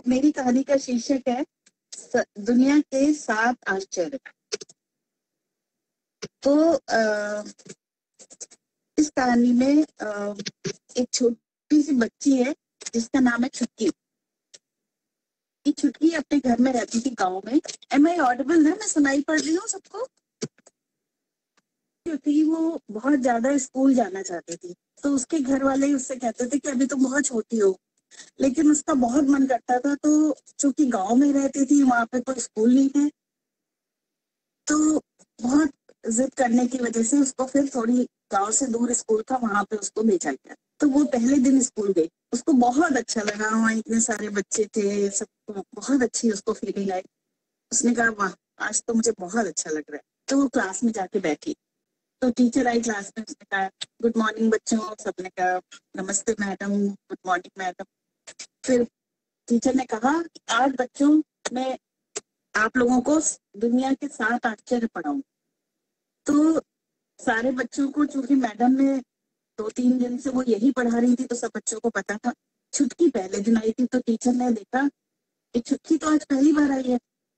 मेरी कहानी का शीर्षक है दुनिया के 7 आश्चर्य। तो इस कहानी में एक छोटी सी बच्ची है जिसका नाम है छुटकी। ये छुटकी अपने घर में रहती थी गांव में। एम आई ऑडिबल है? मैं सुनाई पड़ रही हूँ सबको? जो थी वो बहुत ज्यादा स्कूल जाना चाहती थी, तो उसके घर वाले उससे कहते थे कि अभी तुम बहुत छोटी हो, लेकिन उसका बहुत मन करता था। तो चूंकि गांव में रहती थी, वहां पे कोई स्कूल नहीं है, तो बहुत जिद करने की वजह से उसको फिर थोड़ी गांव से दूर स्कूल था, वहां पे उसको भेजा गया। तो वो पहले दिन स्कूल गई, उसको बहुत अच्छा लगा। वहाँ इतने सारे बच्चे थे, सबको बहुत अच्छी उसको फीलिंग आई। उसने कहा वाह, आज तो मुझे बहुत अच्छा लग रहा है। तो वो क्लास में जाके बैठी, तो टीचर आई क्लास में। उसने कहा गुड मॉर्निंग बच्चों। सबने कहा नमस्ते मैडम, गुड मॉर्निंग मैडम। फिर टीचर ने कहा आज बच्चों, मैं आप लोगों को दुनिया के 7 आश्चर्य पढ़ाऊं। तो सारे बच्चों को, चूंकि मैडम ने 2-3 दिन से वो यही पढ़ा रही थी, तो सब बच्चों को पता था। छुटकी पहले दिन आई थी, तो टीचर ने देखा कि छुटकी तो आज पहली बार आई है,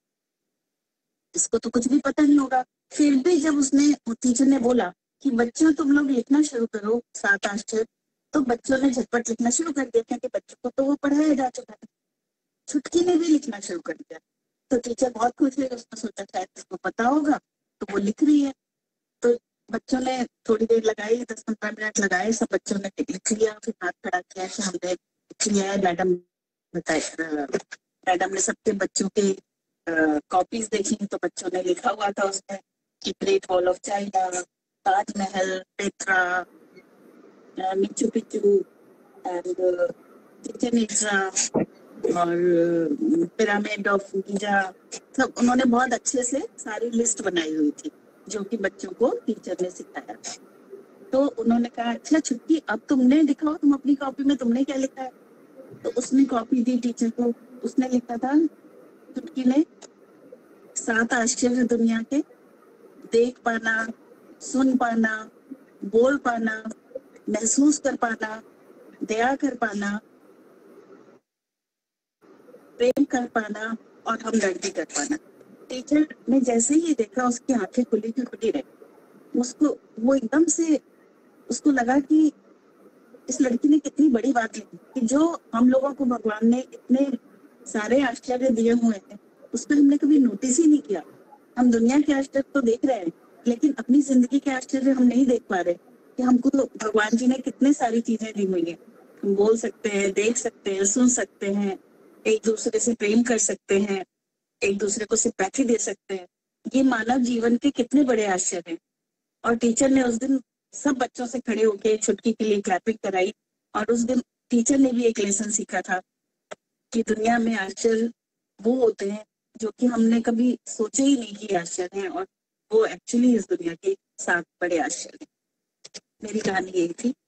इसको तो कुछ भी पता नहीं होगा। फिर भी जब उसने, टीचर ने बोला कि बच्चों तुम लोग लिखना शुरू करो 7 आश्चर्य, तो बच्चों ने झटपट लिखना शुरू कर दिया, क्योंकि बच्चों को तो वो पढ़ाया जा चुका था। छुटकी ने भी लिखना शुरू कर दिया। तो टीचर बहुत खुश हुई, उसने सोचा शायद इसको पता होगा, तो वो लिख रही है। तो बच्चों ने थोड़ी देर लगाई, 10-15 मिनट लगाए, सब बच्चों ने लिख लिया। फिर हाथ खड़ा किया कि हमने लिख लिया है। मैडम बताए, मैडम ने सबके बच्चों के कॉपीज देखी, तो बच्चों ने लिखा हुआ था उसमें कि great wall of China, Taj Mahal, Petra, Machu Picchu and Chichen Itza और पिरामिड ऑफ गिजा। सब उन्होंने बहुत अच्छे से सारी लिस्ट बनाई हुई थी, जो कि बच्चों को टीचर ने सिखाया। तो उन्होंने कहा अच्छा छुटकी, अब तुमने दिखाओ, तुम अपनी कॉपी में तुमने क्या लिखा है। तो उसने कॉपी दी टीचर को। उसने लिखा था, छुटकी ने, 7 आश्चर्य दुनिया के: देख पाना, सुन पाना, बोल पाना, महसूस कर पाना, दया कर पाना, प्रेम कर पाना और हमदर्दी कर पाना। टीचर ने जैसे ही देखा, उसकी आंखें खुली की खुली रही। उसको वो एकदम से उसको लगा कि इस लड़की ने कितनी बड़ी बात लिखी, कि जो हम लोगों को भगवान ने इतने सारे आश्चर्य दिए हुए हैं, उस पर हमने कभी नोटिस ही नहीं किया। हम दुनिया के आश्चर्य तो देख रहे हैं, लेकिन अपनी जिंदगी के आश्चर्य हम नहीं देख पा रहे कि हमको तो भगवान जी ने कितने सारी चीजें दी हुई है। हम बोल सकते हैं, देख सकते हैं, सुन सकते हैं, एक दूसरे से प्रेम कर सकते हैं, एक दूसरे को सिंपैथी दे सकते हैं। ये मानव जीवन के कितने बड़े आश्चर्य हैं। और टीचर ने उस दिन सब बच्चों से खड़े होकर छुटकी के लिए क्लैपिंग कराई। और उस दिन टीचर ने भी एक लेसन सीखा था कि दुनिया में आश्चर्य वो होते हैं जो कि हमने कभी सोचे ही नहीं कि आश्चर्य हैं, और वो एक्चुअली इस दुनिया के 7 बड़े आश्चर्य। मेरी कहानी यही थी।